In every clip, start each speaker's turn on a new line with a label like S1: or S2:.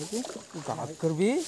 S1: गाकर भी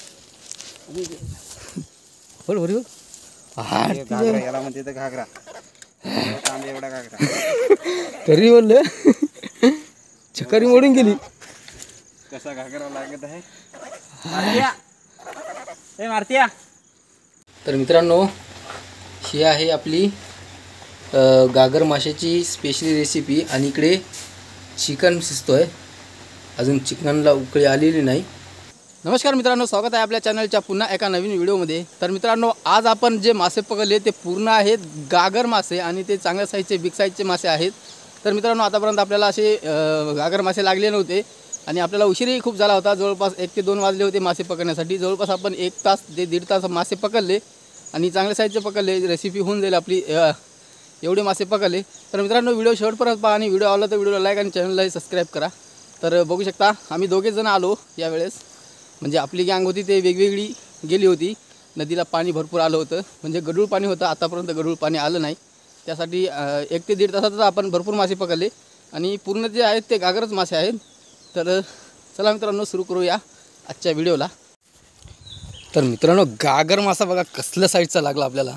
S1: बोल बोल
S2: घागरा याला म्हणते तर घागरा तांबे एवढा घागरा
S1: तरी बोललं चक्करी मोडून गेली.
S2: कसा घागरा लागत आहे मारत्या ए मारत्या.
S1: तर मित्रांनो ही आहे आपली गागर माशाची स्पेशल रेसिपी आणि इकडे चिकन शिजतोय. अजून चिकनला उकळी आलेली नाही. नमस्कार मित्रांनो, स्वागत आहे आपल्या चॅनलच्या पुन्हा एका नवीन व्हिडिओमध्ये. तर मित्रांनो आज आपण जे मासे पकडले ते पूर्ण आहेत गागर मासे आणि ते चांगल्या साईजचे बिग साईजचे मासे आहेत. तर मित्रांनो आतापर्यंत आपल्याला असे गागर मासे लागले नव्हते आणि आपल्याला उशीरही खूप झाला होता. जवळपास 1 ते 2 वाजले होते मासे पकडण्यासाठी. जवळपास आपण 1 तास ते 1.5 तास मासे पकडले आणि चांगल्या साईजचे पकडले. रेसिपी होऊन जाईल आपली. एवढे मासे पकडले. तर मित्रांनो व्हिडिओ शेवटपर्यंत पहा आणि व्हिडिओ आवडला तर व्हिडिओला लाईक आणि चॅनललाही सबस्क्राईब करा. तर बघू शकता आम्ही दोघे जण आलो यावेळेस. म्हणजे आपली गँग होती ते वेगवेगळी गेली होती. नदीला पाणी भरपूर आलं होतं, म्हणजे गढूळ पाणी होतं. आतापर्यंत गढूळ पाणी आलं नाही. त्यासाठी 1 ते 1.5 तासातच आपण भरपूर मासे पकडले आणि पूर्ण जे आहेत ते गागरच मासे आहेत. तर चला मित्रांनो सुरू करूया आजच्या व्हिडिओला. तर मित्रांनो गागर मासा बघा कसल्या साईजचा लागला आपल्याला.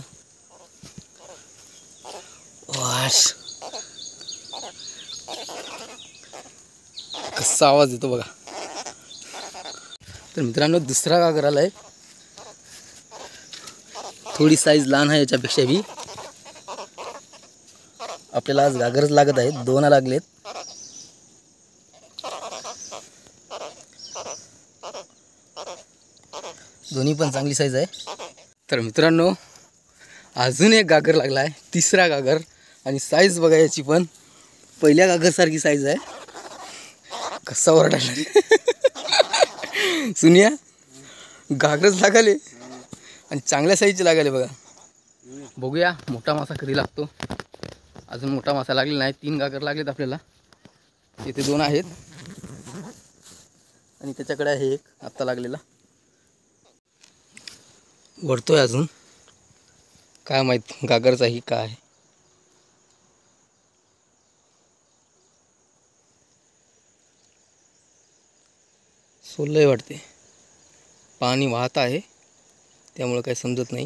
S1: वाश कसा आवाज येतो बघा. तर मित्रांनो दुसरा गागर आलाय. थोडी साईज लहान आहे याच्यापेक्षा बी. आपल्याला आज गागरच लागत आहेत. 2 लागलेत. दोन्ही पण चांगली साईज आहे. तर मित्रांनो अजून एक गागर लागला आहे, तिसरा गागर. आणि साईज बघा याची पण पहिल्या गागरसारखी साईज आहे. कसा ओरडायला सुनिया गागरच लागाले आणि चांगल्या साईजचे लागाले बघा. बघूया मोठा मासा कधी लागतो. अजून मोठा मासा लागलेला नाही. 3 गागर लागलेत आपल्याला. इथे 2 आहेत आणि त्याच्याकडे आहे एक आत्ता लागलेला. वरतोय अजून काय माहीत गागरचा ही काय आहे. सोललंय वाटते. पाणी वाहत आहे त्यामुळे काही समजत नाही.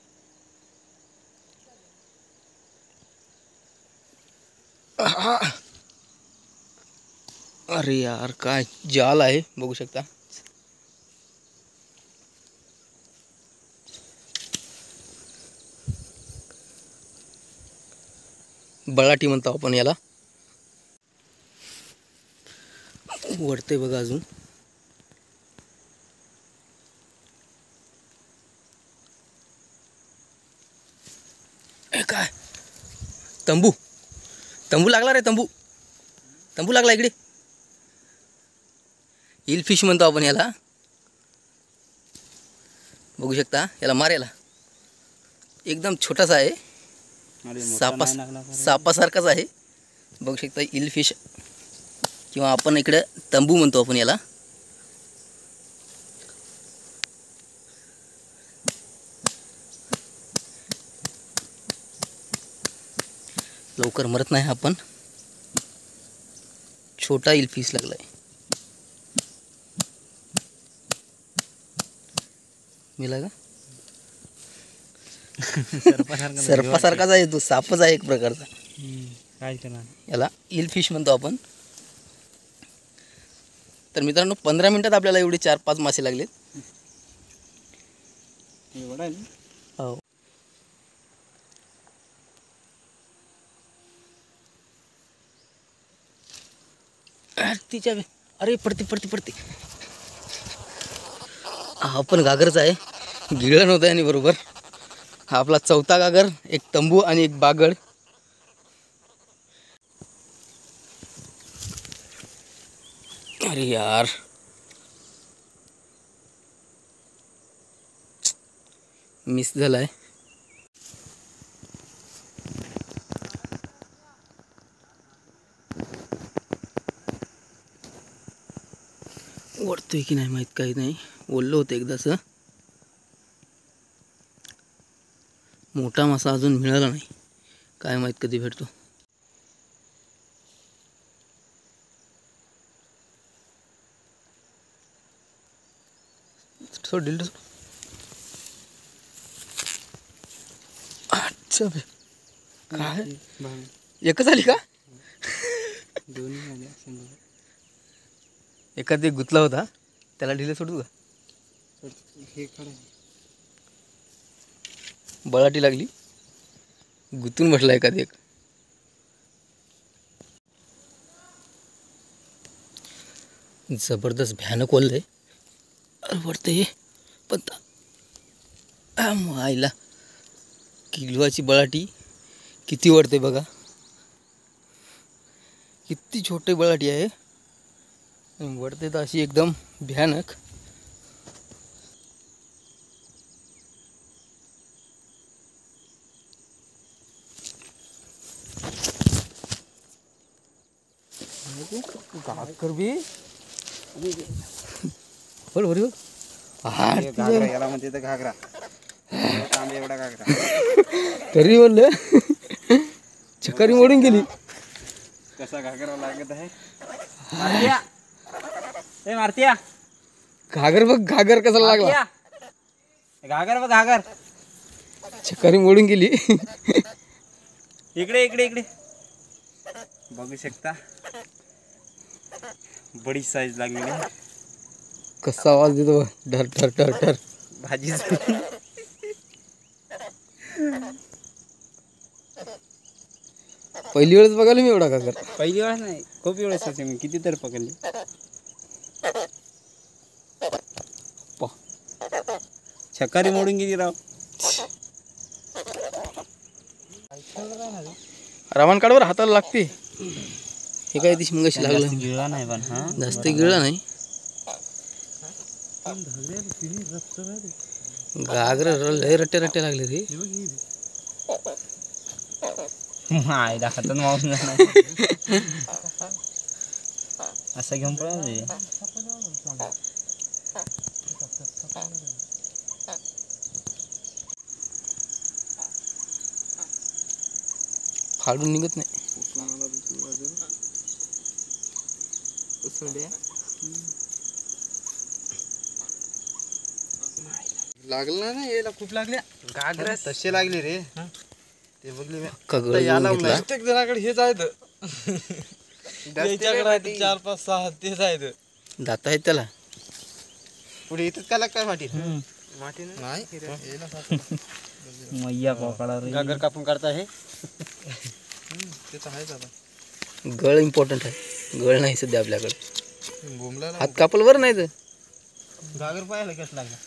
S1: अरे यार काय जाल आहे बघू शकता. बळाटी म्हणतो आपण याला. वरते बघा अजून. काय तंबू तंबू लागला रे. तंबू तंबू लागला इकडे. हिल फिश म्हणतो आपण याला. बघू शकता याला मारायला एकदम छोटासा आहे. सापासारखाच आहे. बघू शकता हिल फिश किंवा आपण इकडे तंबू म्हणतो आपण याला. लवकर मरत नाही. आपण छोटा हिल फिश लागलाय. मिला का सर्पासारखाच आहे तो. सापच आहे एक प्रकारचा.
S2: काय करणार
S1: याला हिल फिश म्हणतो आपण. तर मित्रांनो 15 मिनिटात आपल्याला एवढे 4-5 मासे लागलेत. हो तिच्या अरे पडते पडते पडते. हा पण गागरच आहे. गिळलं नव्हतं आणि बरोबर. हा आपला 4था गागर. एक तंबू आणि एक बागड. अरे यार मिस झालाय. ओढतोय की नाही माहीत काही नाही. ओढलं होतं एकदाचं. मोठा मासा अजून मिळाला नाही. काय माहीत कधी भेटतो. सोड दिल सोड. अच्छा बे. काय एकच आली का?
S2: दोन्ही झाले समजा.
S1: एखाद एक गुतला होता त्याला ढिले सोडू का?
S2: हे खरं
S1: बळाटी लागली, गुतून बसला एखादी एक. जबरदस्त भयानक ओललंय वाटतं हे. पण आईला किलवाची बळाटी किती वाढते बघा. किती छोटे बळाटी आहे, वडते तर अशी एकदम भयानक. गाकर बी बोल बोल
S2: हे घागरा याला म्हणते तर घागरा. तांबे एवढा घागरा.
S1: तरी बोललं चक्करी मोडून गेली.
S2: कसा घागरा लागत आहे. मारत्या ए मारत्या.
S1: घागर बघ, घागर कसा लागला.
S2: घागर बघ घागर.
S1: चक्करी मोडून गेली.
S2: इकडे इकडे इकडे बघू शकता. बडी साईज लागलेली.
S1: कसा आवाज देतो डर डर डर डर.
S2: भाजी
S1: पहिली वेळेस बघायला मी एवढा घागर.
S2: पहिली वेळेस नाही, खूप वेळेस होते मी. किती तर पकडले. छकारी मोडून गेली राव.
S1: रावण काढवर हाताला लागते. हे काय दिवशी मग लागलं.
S2: गिळला नाही पण हा
S1: जास्त गिळला नाही. घागर लय रट्टे रट्टे लागले रे.
S2: आईला हातात मावूस नाही. असं घेऊन पळाले.
S1: फाडून निघत नाही.
S2: लागला ना याला खूप लागल्या. घागऱ्या तसे लागले रे. ते बघले मी.
S1: कगळ घेतला.
S2: प्रत्येक जणाकडे हेच आहेत. 4-5-6 तेच आहेत.
S1: दात आहेत त्याला.
S2: पुढे येतात का काय माटी. माटी नाही मैया पकडा रे. घागर कापून काढता हे. ते तर आहेच आता.
S1: गळ इम्पॉर्टंट आहे. गळ नाही सध्या आपल्याकडे. हात कापल वर नाही तर.
S2: घागर पाहायला कसं लागला.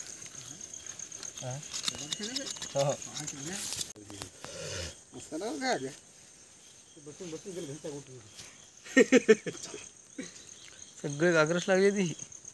S1: सगळे घागरच लागले ती.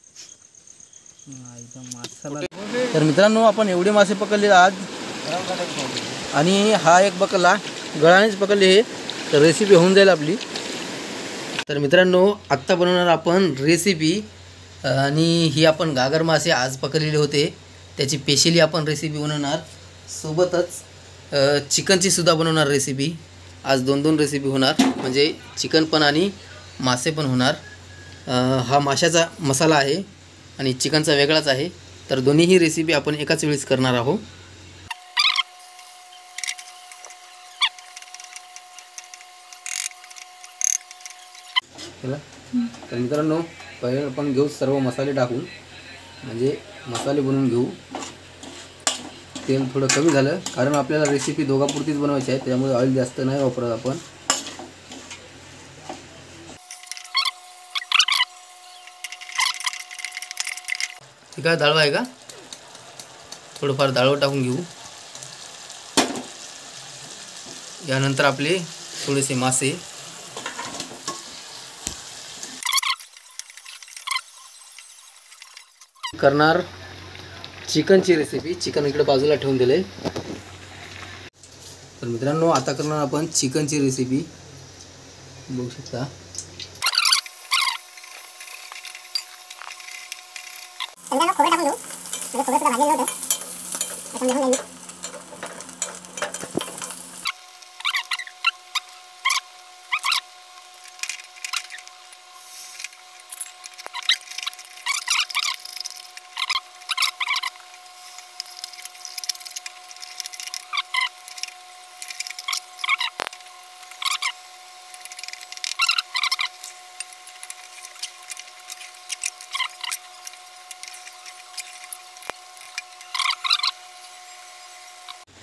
S1: तर मित्रांनो, आपण एवढे मासे पकडले आज. आणि हा एक पकडला, गळानेच पकडले हे. तर रेसिपी होऊन जाईल आपली. तर मित्रांनो, आत्ता बनवणार आपण रेसिपी. आणि ही आपण घागर मासे आज पकडलेले होते, त्याची स्पेशली आपण रेसिपी बनवणार. सोबतच चिकनची सुद्धा बनवणार रेसिपी. आज 2-2 रेसिपी होणार, म्हणजे चिकन पण आणि मासे पण होणार. हा माशाचा मसाला आहे आणि चिकनचा वेगळाच आहे. तर दोन्हीही रेसिपी आपण एकाच वेळेस करणार आहोत. तर मित्रांनो, पहिले आपण घेऊ सर्व मसाले टाकून, म्हणजे मसाले बनवून घेऊ. तेल थोडं कमी झालं कारण आपल्याला रेसिपी दोघापुरतीच बनवायची आहे, त्यामुळे ऑइल जास्त नाही वापरत आपण. ठीक आहे, डाळ आहे का, थोडंफार डाळ टाकून घेऊ. यानंतर आपले थोडेसे मासे. करणार चिकनची रेसिपी. चिकन इकडे बाजूला ठेवून दिले. तर मित्रांनो, आता करणार आपण चिकनची रेसिपी. बघू शकता.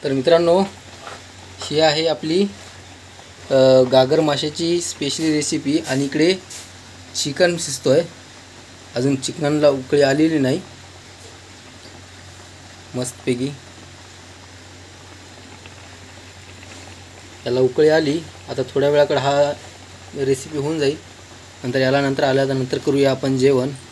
S1: तर मित्रांनो, ही आहे आपली गागर माशाची स्पेशल रेसिपी आणि इकडे चिकन शिजतोय. अजून चिकनला उकळी आलेली नाही. मस्तपैकी याला उकळी आली. आता थोड्या वेळाकडे हा रेसिपी होऊन जाईल. नंतर आल्यानंतर करूया आपण जेवण.